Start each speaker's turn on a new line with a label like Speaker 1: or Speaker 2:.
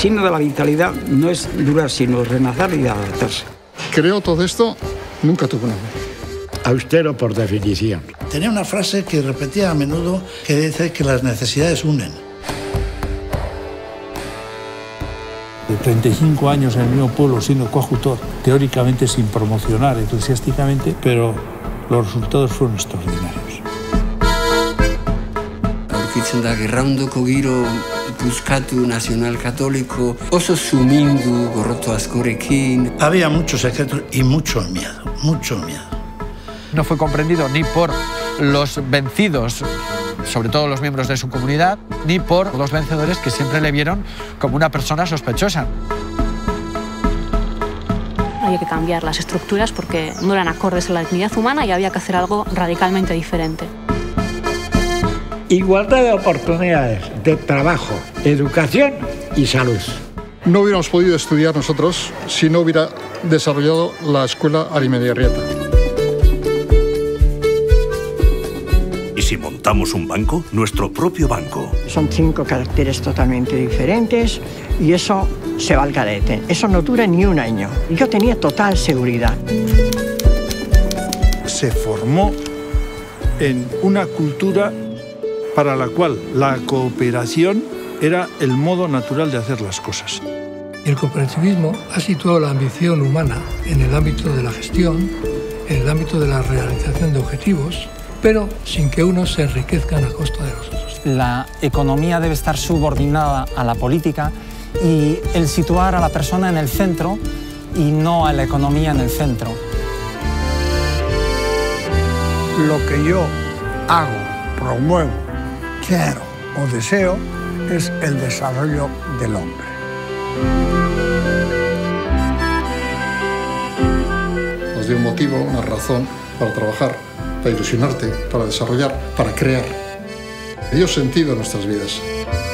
Speaker 1: signo de la vitalidad no es durar, sino renacer y adaptarse.
Speaker 2: Creo todo esto, nunca tuve nada.
Speaker 3: Austero por definición.
Speaker 4: Tenía una frase que repetía a menudo que dice que las necesidades unen.
Speaker 5: De 35 años en el mismo pueblo siendo coadjutor, teóricamente sin promocionar eclesiásticamente, pero los resultados fueron extraordinarios.
Speaker 6: Aurkitzen da gerraundoko giro puskatu nazional katoliko, oso sumindu gorroto askorekin.
Speaker 4: Había muchos secretos y mucho miedo, mucho miedo.
Speaker 7: No fue comprendido ni por los vencidos, sobre todo los miembros de su comunidad, ni por los vencedores que siempre le vieron como una persona sospechosa.
Speaker 8: Había que cambiar las estructuras porque no eran acordes a la dignidad humana y había que hacer algo radicalmente diferente.
Speaker 3: Igualdad de oportunidades de trabajo, educación y salud.
Speaker 2: No hubiéramos podido estudiar nosotros si no hubiera desarrollado la escuela Arimediarrieta.
Speaker 9: ¿Y si montamos un banco? Nuestro propio banco.
Speaker 10: Son 5 caracteres totalmente diferentes y eso se va al garete. Eso no dura ni un año. Yo tenía total seguridad.
Speaker 5: Se formó en una cultura para la cual la cooperación era el modo natural de hacer las cosas.
Speaker 11: El cooperativismo ha situado la ambición humana en el ámbito de la gestión, en el ámbito de la realización de objetivos, pero sin que unos se enriquezcan a costa de los otros.
Speaker 12: La economía debe estar subordinada a la política y el situar a la persona en el centro y no a la economía en el centro.
Speaker 13: Lo que yo hago, promuevo, quiero o deseo es el desarrollo del hombre.
Speaker 2: Nos dio un motivo, una razón para trabajar, para ilusionarte, para desarrollar, para crear. Dio sentido a nuestras vidas.